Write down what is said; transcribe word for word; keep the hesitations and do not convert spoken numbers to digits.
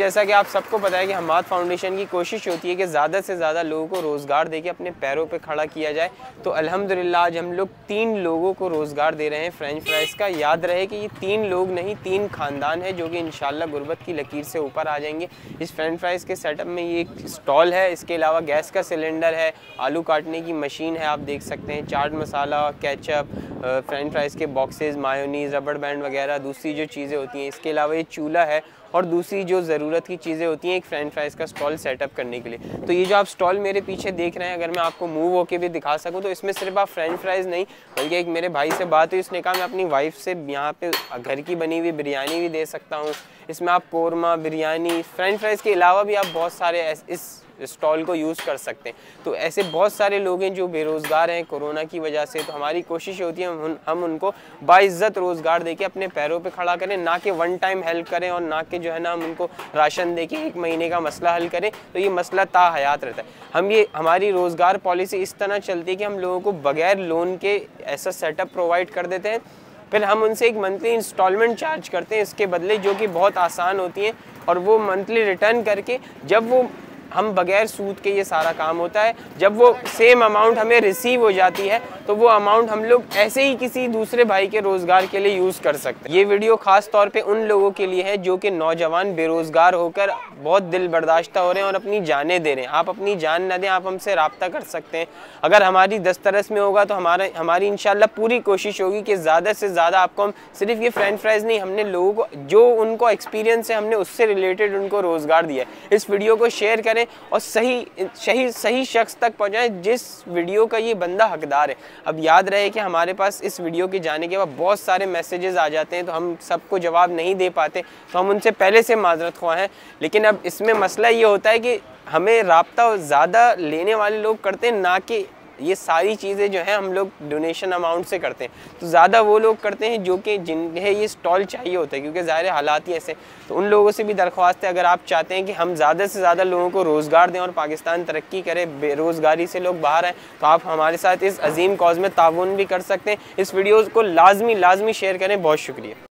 जैसा कि आप सबको पता है कि हमाद फाउंडेशन की कोशिश होती है कि ज़्यादा से ज़्यादा लोगों को रोज़गार देके अपने पैरों पे खड़ा किया जाए। तो अल्हम्दुलिल्लाह आज हम लोग तीन लोगों को रोज़गार दे रहे हैं फ्रेंच फ्राइज़ का। याद रहे कि ये तीन लोग नहीं, तीन ख़ानदान है जो कि इंशाल्लाह गुर्बत की लकीर से ऊपर आ जाएंगे। इस फ्रेंच फ्राइज़ के सेटअप में ये एक स्टॉल है, इसके अलावा गैस का सिलेंडर है, आलू काटने की मशीन है, आप देख सकते हैं, chaat masala, ketchup, French fries के बॉक्सेस, मायोनीज़, रबड़ बैंड वगैरह दूसरी जो चीज़ें होती हैं। इसके अलावा ये चूल्हा है और दूसरी जो ज़रूरत की चीज़ें होती हैं एक फ्रेंच फ्राइज़ का स्टॉल सेटअप करने के लिए। तो ये जो आप स्टॉल मेरे पीछे देख रहे हैं, अगर मैं आपको मूव होके भी दिखा सकूं तो इसमें सिर्फ आप फ्रेंच फ्राइज़ नहीं, बल्कि एक मेरे भाई से बात हुई, उसने कहा मैं अपनी वाइफ से यहाँ पे घर की बनी हुई बिरयानी भी दे सकता हूँ। इसमें आप कोरमा, बिरयानी, फ्रेंच फ्राइज़ के अलावा भी आप बहुत सारे इस स्टॉल को यूज़ कर सकते हैं। तो ऐसे बहुत सारे लोग हैं जो बेरोज़गार हैं कोरोना की वजह से। तो हमारी कोशिश होती है हम, हम उनको बाइज़्ज़त रोज़गार देके अपने पैरों पे खड़ा करें, ना कि वन टाइम हेल्प करें और ना कि जो है ना हम उनको राशन देके एक महीने का मसला हल करें। तो ये मसला ता हयात रहता है। हम ये हमारी रोज़गार पॉलिसी इस तरह चलती है कि हम लोगों को बग़ैर लोन के ऐसा सेटअप प्रोवाइड कर देते हैं, फिर हम उनसे एक मंथली इंस्टॉलमेंट चार्ज करते हैं इसके बदले, जो कि बहुत आसान होती है। और वो मंथली रिटर्न करके जब वो हम बगैर सूद के ये सारा काम होता है, जब वो सेम अमाउंट हमें रिसीव हो जाती है तो वो अमाउंट हम लोग ऐसे ही किसी दूसरे भाई के रोज़गार के लिए यूज़ कर सकते हैं। ये वीडियो ख़ास तौर पे उन लोगों के लिए है जो कि नौजवान बेरोज़गार होकर बहुत दिल बर्दाश्त हो रहे हैं और अपनी जानें दे रहे हैं। आप अपनी जान न दें, आप हमसे रब्ता कर सकते हैं। अगर हमारी दस्तरस में होगा तो हमारा हमारी इंशाल्लाह पूरी कोशिश होगी कि ज़्यादा से ज़्यादा आपको हम सिर्फ ये फ्रेंच फ्राइज़ नहीं, हमने लोगों को जो उनको एक्सपीरियंस है हमने उससे रिलेटेड उनको रोज़गार दिया है। इस वीडियो को शेयर करें और सही सही सही शख्स तक पहुँचाएँ जिस वीडियो का ये बंदा हकदार है। अब याद रहे कि हमारे पास इस वीडियो के जाने के बाद बहुत सारे मैसेजेस आ जाते हैं, तो हम सबको जवाब नहीं दे पाते, तो हम उनसे पहले से माजरत ख्वाह हैं। लेकिन अब इसमें मसला ये होता है कि हमें राब्ता ज़्यादा लेने वाले लोग करते हैं, ना कि ये सारी चीज़ें जो हैं हम लोग डोनेशन अमाउंट से करते हैं। तो ज़्यादा वो लोग करते हैं जो कि जिन्हें ये स्टॉल चाहिए होता है, क्योंकि ज़ाहिर हालात ही ऐसे। तो उन लोगों से भी दरख्वास्त है, अगर आप चाहते हैं कि हम ज़्यादा से ज़्यादा लोगों को रोज़गार दें और पाकिस्तान तरक्की करे, बेरोज़गारी से लोग बाहर आएँ, तो आप हमारे साथ इस अजीम कॉज में ताउन भी कर सकते हैं। इस वीडियो को लाजमी लाजमी शेयर करें। बहुत शुक्रिया।